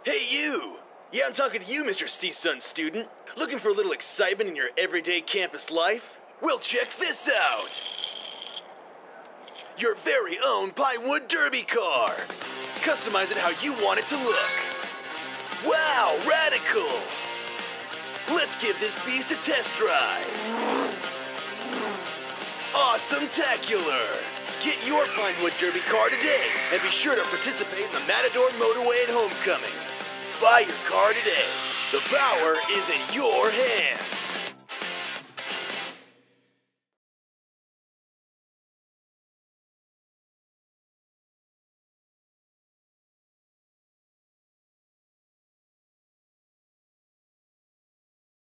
Hey you! Yeah, I'm talking to you, Mr. CSUN student. Looking for a little excitement in your everyday campus life? Well, check this out! Your very own Pinewood Derby car! Customize it how you want it to look. Wow, radical! Let's give this beast a test drive. Awesome-tacular! Get your Pinewood Derby car today, and be sure to participate in the Matador Motorway at Homecoming. Buy your car today. The power is in your hands.